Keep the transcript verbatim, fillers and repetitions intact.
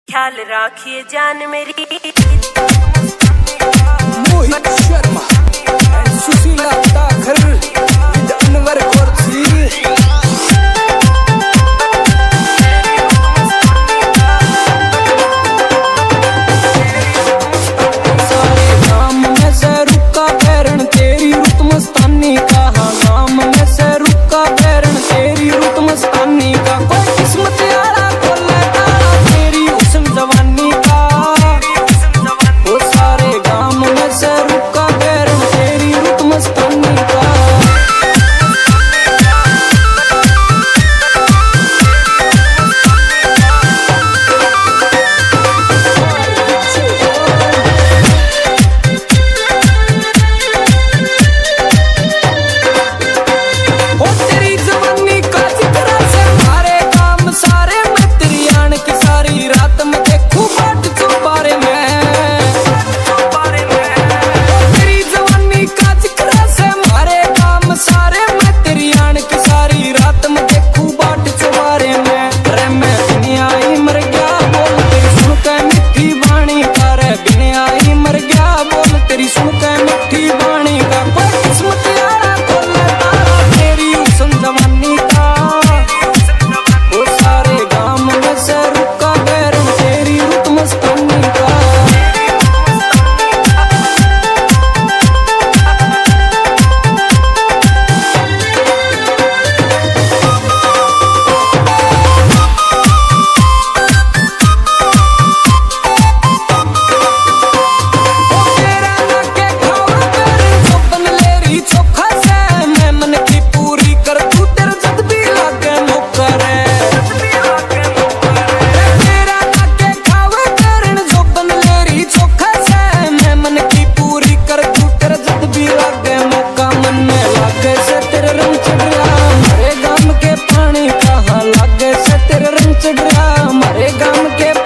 ख्याल राखिए जान मेरी। Mohit Sharma and Sushila Takhar with Anwar Korchi. सारे गाम में से रुका पैरण तेरी रुत मस्तानी का, हाँ गाम में से रुका पैरण तेरी रुत मस्तानी का। कोई किस्मत यारा खोले तारा तेरी हुस्न जवानी का। वो सारे गाम में से रुका पैरण तेरी रुत मस्तानी का। हमारे गाम के